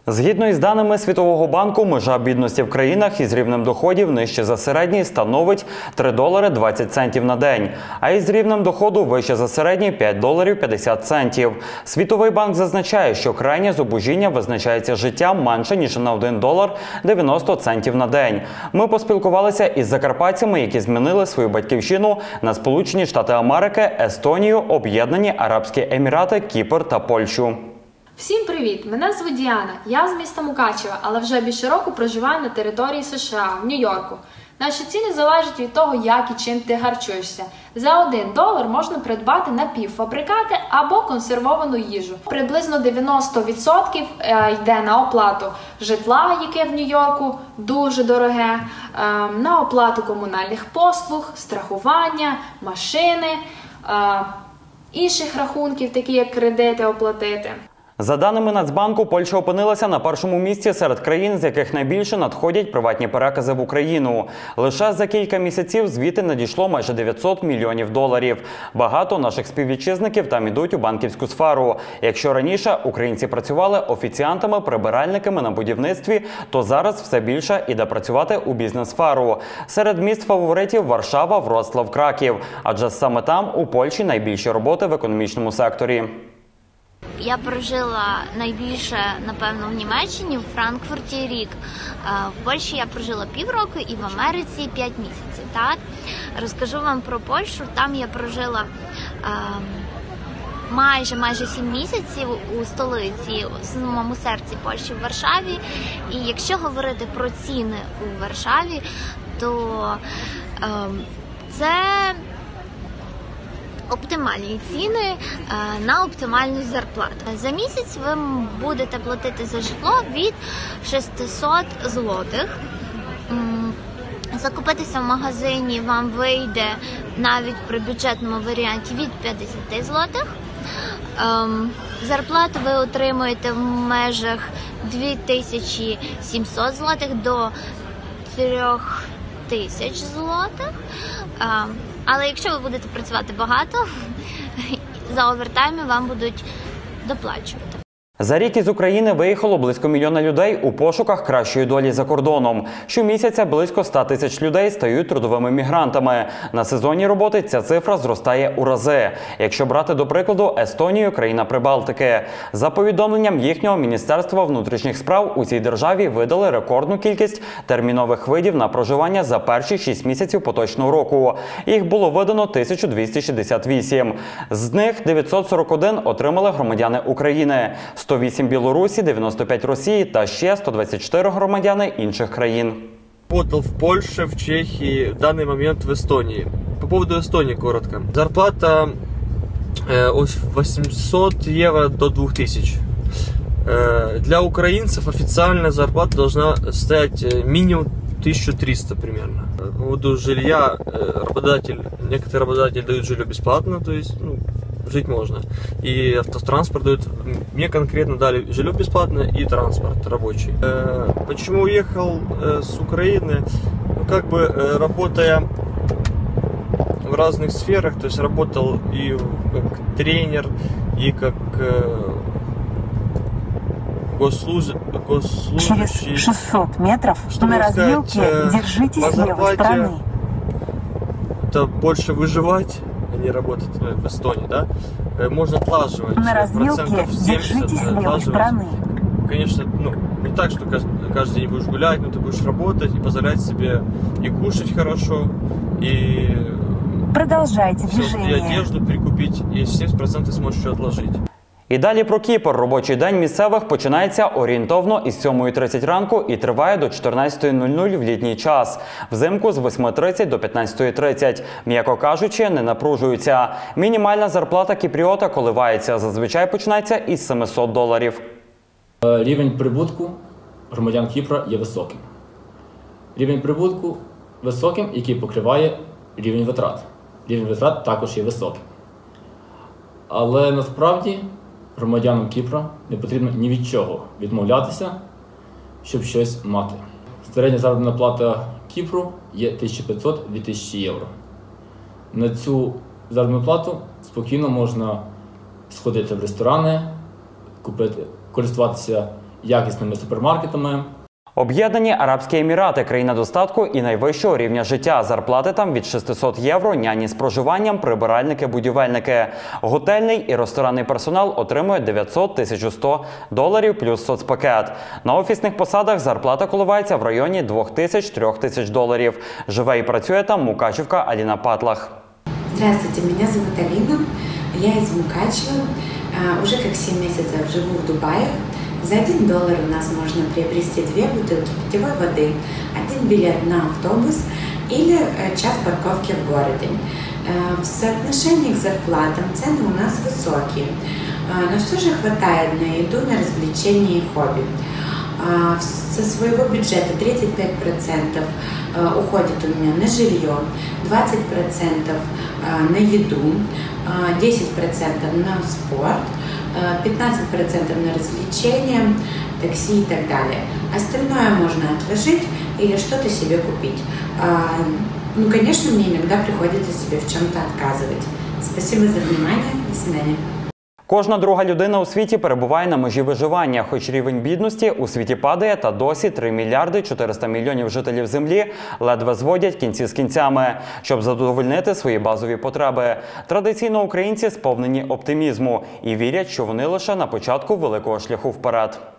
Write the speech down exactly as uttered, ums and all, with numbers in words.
Згідно із даними Світового банку, межа бідності в країнах із рівнем доходів нижче за середній становить три долари двадцять центів на день, а із рівнем доходу вище за середній – п'ять доларів п'ятдесят центів. Світовий банк зазначає, що крайнє зубожіння визначається життям менше, ніж на один долар дев'яносто центів на день. Ми поспілкувалися із закарпатцями, які змінили свою батьківщину на Сполучені Штати Америки, Естонію, Об'єднані Арабські Емірати, Кіпр та Польщу. Всім привіт! Мене звуть Діана. Я з міста Мукачева, але вже більше року проживаю на території США, в Нью-Йорку. Наші ціни залежать від того, як і чим ти харчуєшся. За один долар можна придбати напівфабрикати або консервовану їжу. Приблизно дев'яносто відсотків йде на оплату житла, яке в Нью-Йорку дуже дороге, на оплату комунальних послуг, страхування, машини, інших рахунків, такі як кредити оплатити. За даними Нацбанку, Польща опинилася на першому місці серед країн, з яких найбільше надходять приватні перекази в Україну. Лише за кілька місяців звідти надійшло майже дев'ятсот мільйонів доларів. Багато наших співвітчизників там ідуть у банківську сферу. Якщо раніше українці працювали офіціантами, прибиральниками на будівництві, то зараз все більше іде працювати у бізнес-сферу. Серед міст фаворитів – Варшава, Вроцлав, Краків. Адже саме там, у Польщі, найбільші роботи в економічному секторі. Я прожила найбільше, напевно, в Німеччині, в Франкфурті рік. В Польщі я прожила півроку і в Америці п'ять місяців. Так? Розкажу вам про Польщу. Там я прожила майже майже сім місяців у столиці, у самому серці Польщі, в Варшаві. І якщо говорити про ціни у Варшаві, то це оптимальні ціни на оптимальну зарплату. За місяць ви будете платити за житло від шестисот злотих. Закупитися в магазині вам вийде навіть при бюджетному варіанті від п'ятдесят злотих. Зарплату ви отримуєте в межах дві тисячі сімсот злотих до трьох тисяч злотих. Але якщо ви будете працювати багато, за овертайми вам будуть доплачувати. За рік із України виїхало близько мільйона людей у пошуках кращої долі за кордоном. Щомісяця близько ста тисяч людей стають трудовими мігрантами. На сезонні роботи ця цифра зростає у рази. Якщо брати до прикладу Естонію, країна Прибалтики. За повідомленням їхнього Міністерства внутрішніх справ, у цій державі видали рекордну кількість термінових видів на проживання за перші шість місяців поточного року. Їх було видано тисяча двісті шістдесят вісім. З них дев'ятсот сорок один отримали громадяни України. сто вісім Білорусі, дев'яносто п'ять Росії та ще сто двадцять чотири громадяни інших країн. Работал в Польше, в Чехии, в данный момент в Эстонии. По поводу Эстонии коротко. Зарплата э, от восьмисот евро до двух тысяч. Э, для украинцев официальная зарплата должна составить минимум тысячу триста примерно. По поводу жилья, э, работодатель, некоторые работодатели дают жилье бесплатно, то есть ну, жить можно. И автотранспорт дают. Мне конкретно дали жилье бесплатно и транспорт рабочий. Э, почему уехал э, с Украины? Ну, как бы э, работая в разных сферах, то есть работал и как тренер, и как э, госслуж... госслужащий. Через шестьсот метров Что на развилке сказать, держитесь по левой стороны. Это больше выживать, а не работать в Эстонии, да? Можно отлаживать. На развилке держитесь левой стороны. Конечно, ну, не так, что каждый день будешь гулять, но ты будешь работать и позволять себе и кушать хорошо, и продолжайте движение. И одежду прикупить, и семьдесят процентов сможешь еще отложить. І далі про Кіпр. Робочий день місцевих починається орієнтовно із сьомої тридцять ранку і триває до чотирнадцятої нуль нуль в літній час. Взимку з восьми тридцять до п'ятнадцятої тридцять. М'яко кажучи, не напружуються. Мінімальна зарплата кіпріота коливається. Зазвичай починається із семисот доларів. Рівень прибутку громадян Кіпра є високим. Рівень прибутку високим, який покриває рівень витрат. Рівень витрат також є високим. Але насправді громадянам Кіпра не потрібно ні від чого відмовлятися, щоб щось мати. Середня заробітна плата Кіпру є тисяча п'ятсот - дві тисячі євро. На цю заробітну плату спокійно можна сходити в ресторани, купити, користуватися якісними супермаркетами. Об'єднані Арабські Емірати – країна достатку і найвищого рівня життя. Зарплати там від шестисот євро, няні з проживанням, прибиральники, будівельники. Готельний і ресторанний персонал отримує дев'ятсот - тисячу сто доларів плюс соцпакет. На офісних посадах зарплата коливається в районі двох тисяч - трьох тисяч доларів. Живе і працює там мукачівка Аліна Патлах. Здравствуйте, меня зовут Алина, я из Мукачева, а, уже как семь месяцев живу в Дубае. За один доллар у нас можно приобрести две бутылки питьевой воды, один билет на автобус или э, час парковки в городе. Э, В соотношении к зарплатам цены у нас высокие, э, но все же хватает на еду, на развлечения и хобби. А, Со своего бюджета тридцать пять процентов э, уходит у меня на жилье, двадцать процентов э, на еду, э, десять процентов на спорт, э, пятнадцать процентов на развлечения, такси и так далее. Остальное можно отложить или что-то себе купить. А, Ну, конечно, мне иногда приходится себе в чем-то отказывать. Спасибо за внимание. До свидания. Кожна друга людина у світі перебуває на межі виживання, хоч рівень бідності у світі падає, та досі три мільярди чотириста мільйонів жителів Землі ледве зводять кінці з кінцями, щоб задовольнити свої базові потреби. Традиційно українці сповнені оптимізму і вірять, що вони лише на початку великого шляху вперед.